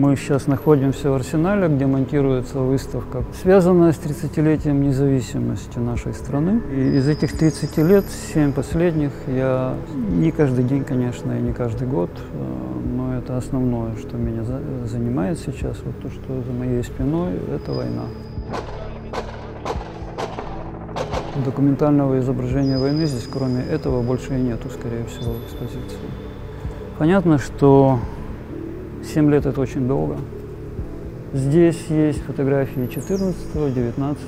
Мы сейчас находимся в Арсенале, где монтируется выставка, связанная с 30-летием независимости нашей страны. И из этих 30 лет, 7 последних, я не каждый день, конечно, и не каждый год, но это основное, что меня занимает сейчас, вот то, что за моей спиной, это война. Документального изображения войны здесь, кроме этого, больше и нету, скорее всего, в экспозиции. Понятно, что 7 лет – это очень долго. Здесь есть фотографии 14, 19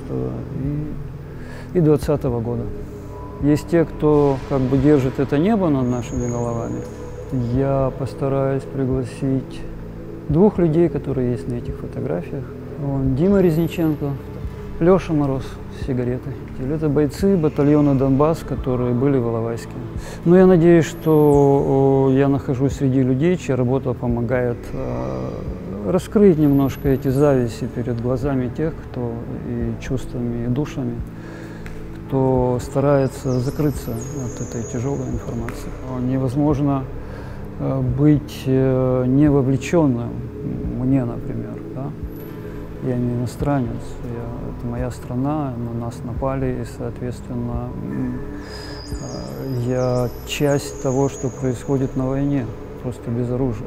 и 20 года. Есть те, кто как бы держит это небо над нашими головами. Я постараюсь пригласить 2 людей, которые есть на этих фотографиях. Дима Резниченко, Леша Мороз с сигаретой. Это бойцы батальона «Донбасс», которые были в Иловайске. Но я надеюсь, что я нахожусь среди людей, чья работа помогает раскрыть немножко эти зависи перед глазами тех, кто и чувствами, и душами, кто старается закрыться от этой тяжелой информации. Невозможно быть не вовлеченным, мне, например, да? Я не иностранец, это моя страна, на нас напали, и, соответственно, я часть того, что происходит на войне, просто без оружия.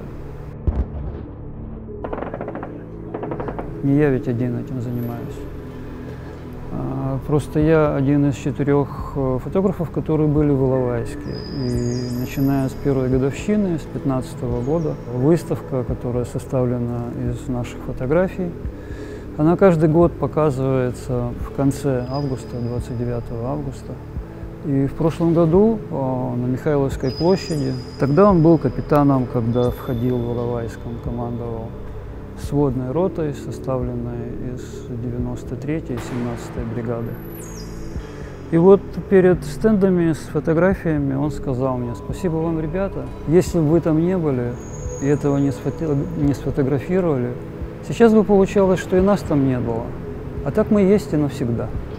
Не я ведь один этим занимаюсь. Просто я один из 4 фотографов, которые были в Иловайске. И начиная с первой годовщины, с 2015 года, выставка, которая составлена из наших фотографий, она каждый год показывается в конце августа, 29 августа. И в прошлом году на Михайловской площади, тогда он был капитаном, когда входил в Иловайск, он командовал сводной ротой, составленной из 93-й и 17-й бригады. И вот перед стендами с фотографиями он сказал мне: спасибо вам, ребята, если бы вы там не были и этого не сфотографировали, сейчас бы получалось, что и нас там не было. А так мы есть и навсегда.